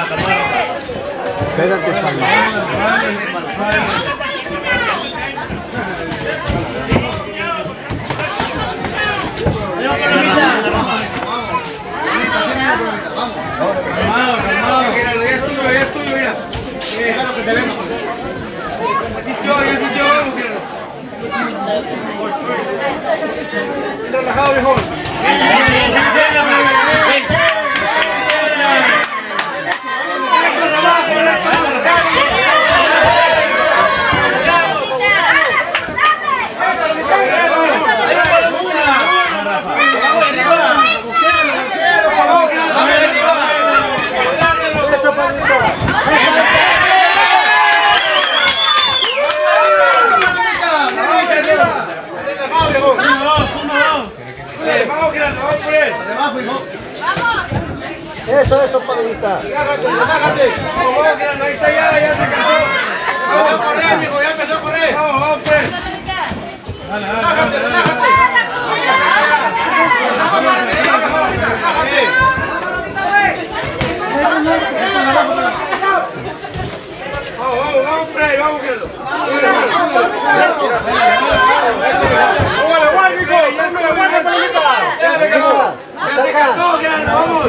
Espérate, Fanny. Calmado, ya es tuyo, mira. Déjalo que te venga. Ya vamos, relajado, viejo. Eso, Pablita. Relájate. Ahí está, ya se cansó. Ya empezó a correr, mijo, ya empezó a correr. Vamos, pues. Relájate. Vamos, Fred, vamos, Fred. Ya se cansó, vamos.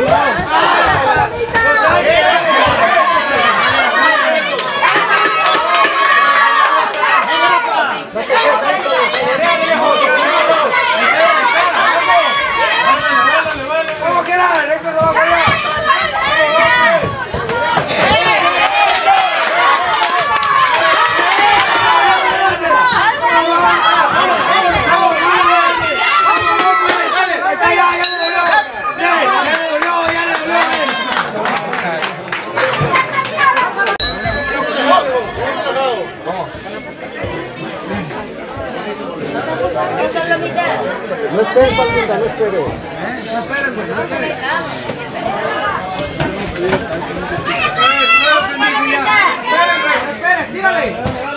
Vamos, que nada, recto, vamos allá. No esperes, Pablita, no esperes. Esperes, tírale.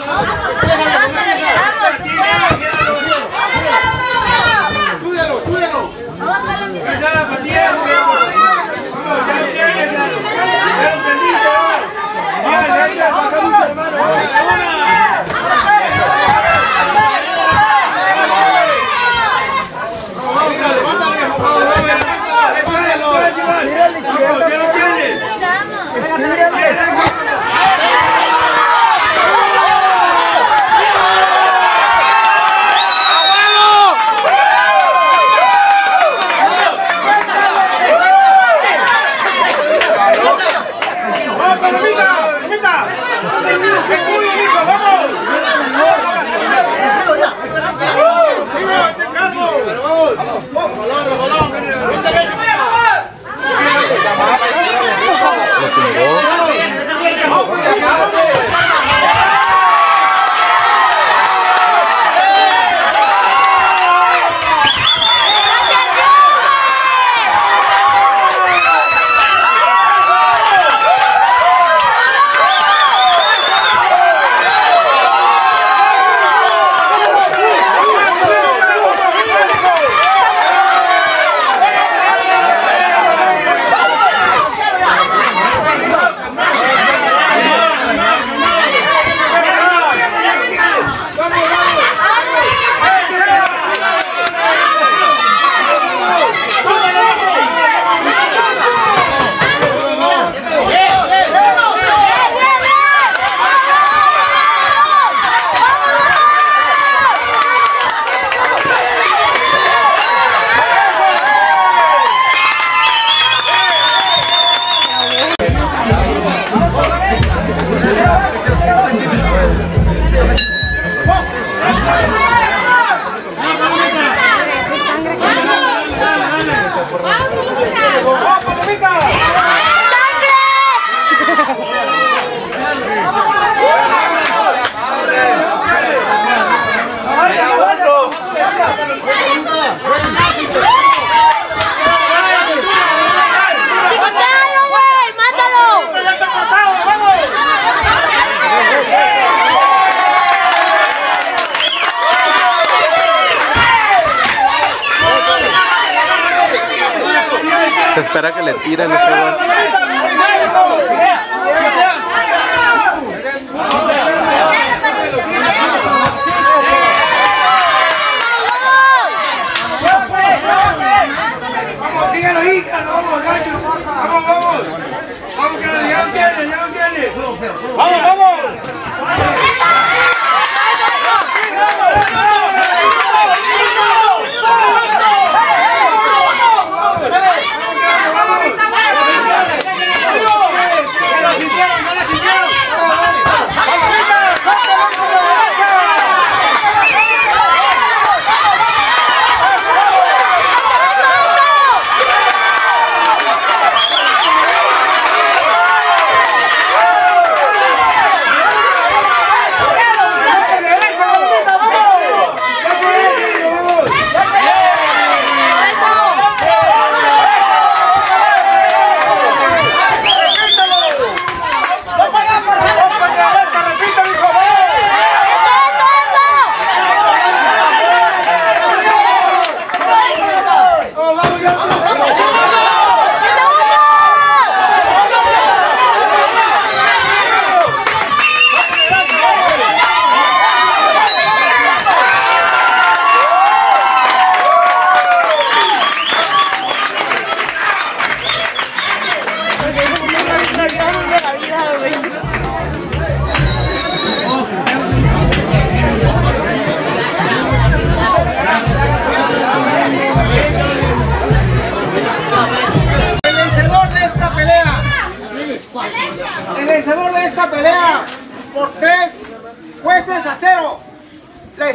Súdelo. Ya la patía, vamos, ya lo tienes, ya lo prendiste, ya pasamos, hermano. Se espera que le tiren este gol.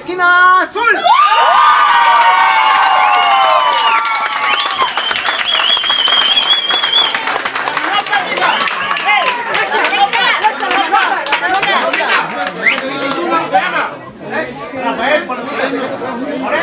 esquina azul. Rafael, por